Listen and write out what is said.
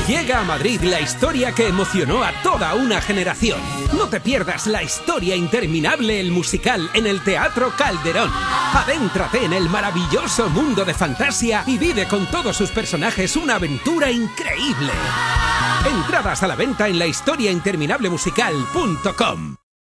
Llega a Madrid la historia que emocionó a toda una generación. No te pierdas La historia interminable, el musical, en el Teatro Calderón. Adéntrate en el maravilloso mundo de fantasía y vive con todos sus personajes una aventura increíble. Entradas a la venta en lahistoriainterminablemusical.com.